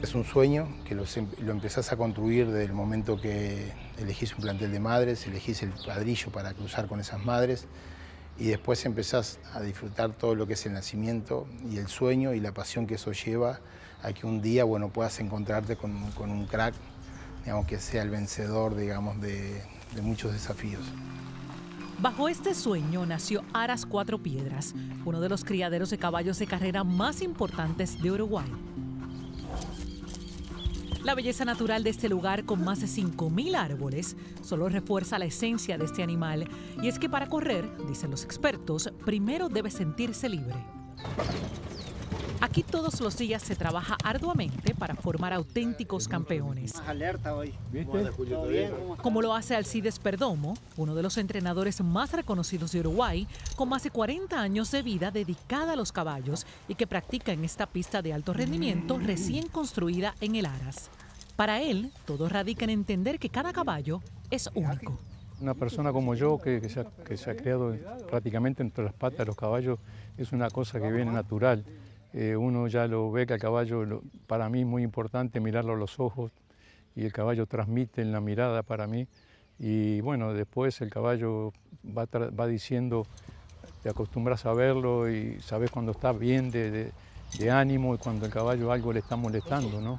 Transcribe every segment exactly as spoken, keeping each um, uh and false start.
Es un sueño que lo, lo empezás a construir desde el momento que elegís un plantel de madres, elegís el padrillo para cruzar con esas madres y después empezás a disfrutar todo lo que es el nacimiento y el sueño y la pasión que eso lleva a que un día, bueno, puedas encontrarte con, con un crack, digamos, que sea el vencedor, digamos, de, de muchos desafíos. Bajo este sueño nació Aras Cuatro Piedras, uno de los criaderos de caballos de carrera más importantes de Uruguay. La belleza natural de este lugar, con más de cinco mil árboles, solo refuerza la esencia de este animal. Y es que para correr, dicen los expertos, primero debe sentirse libre. Aquí todos los días se trabaja arduamente para formar auténticos campeones. Alerta hoy. Como lo hace Alcides Perdomo, uno de los entrenadores más reconocidos de Uruguay, con más de cuarenta años de vida dedicada a los caballos y que practica en esta pista de alto rendimiento recién construida en el Aras. Para él, todo radica en entender que cada caballo es único. Una persona como yo, que, que, se ha, que se ha creado prácticamente entre las patas de los caballos, es una cosa que viene natural. Eh, uno ya lo ve que el caballo, lo, para mí es muy importante mirarlo a los ojos y el caballo transmite en la mirada para mí. Y bueno, después el caballo va, va diciendo, te acostumbras a verlo y sabes cuando está bien de, de, de ánimo y cuando el caballo algo le está molestando, ¿no?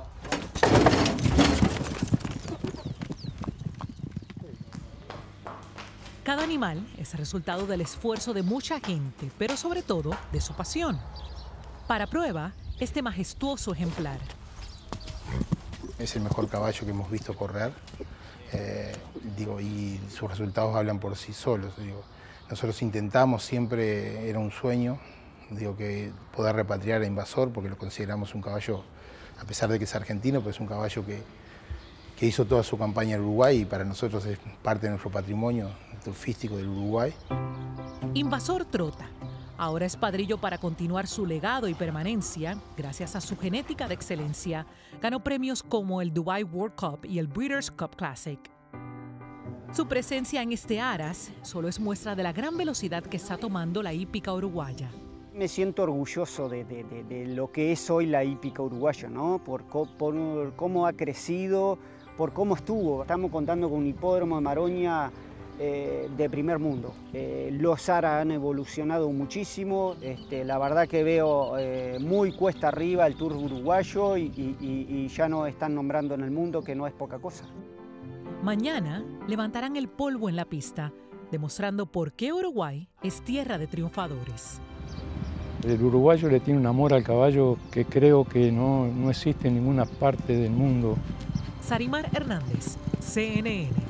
Cada animal es el resultado del esfuerzo de mucha gente, pero sobre todo de su pasión. Para prueba, este majestuoso ejemplar. Es el mejor caballo que hemos visto correr, eh, digo, y sus resultados hablan por sí solos. Digo. Nosotros intentamos, siempre era un sueño, digo, que poder repatriar a Invasor, porque lo consideramos un caballo, a pesar de que es argentino, pero es un caballo que, que hizo toda su campaña en Uruguay y para nosotros es parte de nuestro patrimonio turfístico del Uruguay. Invasor trota. Ahora es padrillo para continuar su legado y permanencia. Gracias a su genética de excelencia, ganó premios como el Dubai World Cup y el Breeders' Cup Classic. Su presencia en este Aras solo es muestra de la gran velocidad que está tomando la hípica uruguaya. Me siento orgulloso de, de, de, de lo que es hoy la hípica uruguaya, ¿no? Por, por cómo ha crecido, por cómo estuvo. Estamos contando con un hipódromo de Maroña Eh, de primer mundo. Eh, los Aras han evolucionado muchísimo, este, la verdad que veo eh, muy cuesta arriba el Tour uruguayo y, y, y ya nos están nombrando en el mundo, que no es poca cosa. Mañana levantarán el polvo en la pista, demostrando por qué Uruguay es tierra de triunfadores. El uruguayo le tiene un amor al caballo que creo que no, no existe en ninguna parte del mundo. Sarimar Hernández, C N N.